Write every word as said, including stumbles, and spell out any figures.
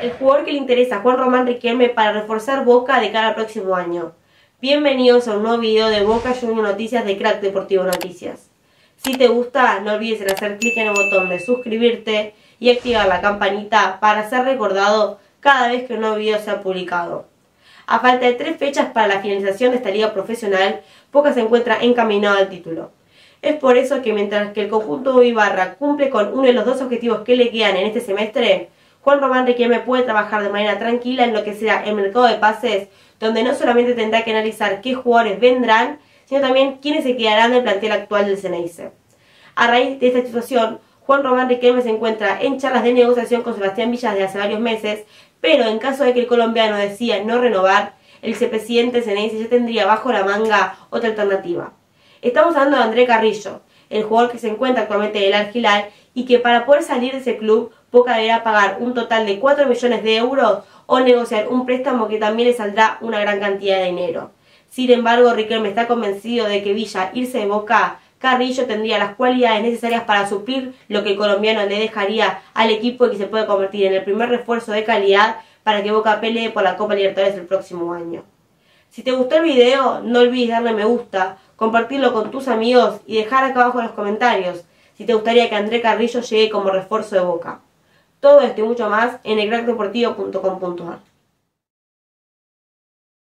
el jugador que le interesa a Juan Román Riquelme para reforzar Boca de cara al próximo año. Bienvenidos a un nuevo video de Boca Juniors Noticias de Crack Deportivo Noticias. Si te gusta, no olvides en hacer clic en el botón de suscribirte y activar la campanita para ser recordado cada vez que un nuevo video sea publicado. A falta de tres fechas para la finalización de esta liga profesional, Boca se encuentra encaminado al título. Es por eso que mientras que el conjunto de Ibarra cumple con uno de los dos objetivos que le quedan en este semestre, Juan Román Riquelme puede trabajar de manera tranquila en lo que será el mercado de pases, donde no solamente tendrá que analizar qué jugadores vendrán, sino también quiénes se quedarán del plantel actual del Ceneice. A raíz de esta situación, Juan Román Riquelme se encuentra en charlas de negociación con Sebastián Villas desde hace varios meses, pero en caso de que el colombiano decida no renovar, el vicepresidente Ceneice ya tendría bajo la manga otra alternativa. Estamos hablando de André Carrillo, el jugador que se encuentra actualmente en el Al Hilal y que para poder salir de ese club, Boca deberá pagar un total de cuatro millones de euros o negociar un préstamo que también le saldrá una gran cantidad de dinero. Sin embargo, Riquelme está convencido de que Villa irse de Boca, Carrillo tendría las cualidades necesarias para suplir lo que el colombiano le dejaría al equipo y que se puede convertir en el primer refuerzo de calidad para que Boca pelee por la Copa Libertadores el próximo año. Si te gustó el video, no olvides darle me gusta, compartirlo con tus amigos y dejar acá abajo en los comentarios si te gustaría que André Carrillo llegue como refuerzo de Boca. Todo esto y mucho más en el crack deportivo punto com punto ar.